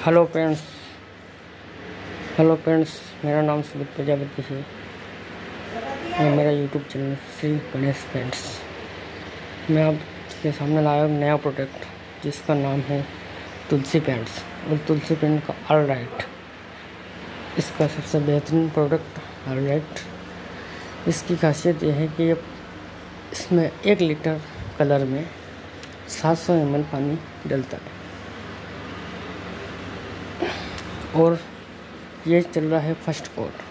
Hello friends. Hello friends, मेरा नाम सुमित प्रजापति है। ये मेरा YouTube channel Shri Ganesh friends. मैं आपके सामने लाया हूँ नया प्रोडक्ट जिसका नाम है तुलसी पेंट्स और तुलसी पेंट का ऑल राइट। इसका सबसे बेहतरीन प्रोडक्ट ऑल राइट। इसकी खासियत यह है कि इसमें 1 लीटर कलर में 700 ml पानी डलता है और ये चल रहा है फर्स्ट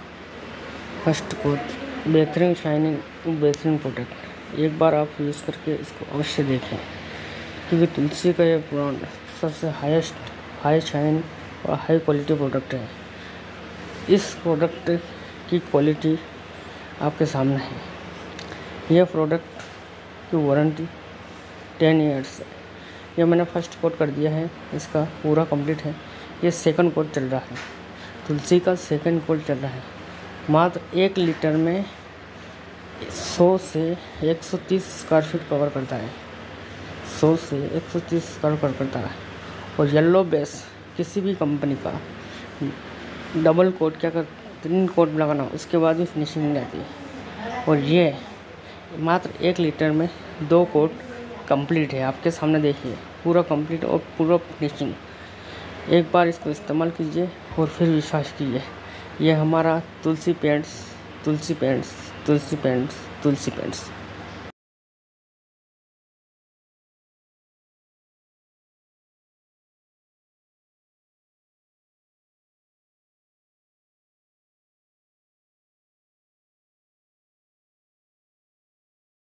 कोट बेहतरीन शाइनिंग, बेहतरीन प्रोडक्ट। एक बार आप यूज़ करके इसको अवश्य देखें, क्योंकि तुलसी का ये ब्रांड सबसे हाई शाइन और हाई क्वालिटी प्रोडक्ट है। इस प्रोडक्ट की क्वालिटी आपके सामने है। यह प्रोडक्ट की वारंटी 10 ईयर्स है। यह मैंने फर्स्ट कोट कर दिया है, इसका पूरा कंप्लीट है। ये सेकंड कोट चल रहा है, तुलसी का सेकंड कोट चल रहा है। मात्र 1 लीटर में 100 से 130 स्क्वायर फीट कवर करता है। 100 से 130 स्क्वायर कवर करता है। और येलो बेस किसी भी कंपनी का डबल कोट 3 कोट लगाना, उसके बाद भी फिनिशिंग नहीं आती है। और ये मात्र 1 लीटर में 2 कोट कंप्लीट है। आपके सामने देखिए, पूरा कंप्लीट और पूरा फिनिशिंग। एक बार इसको इस्तेमाल कीजिए और फिर विश्वास कीजिए। यह हमारा तुलसी पेंट्स।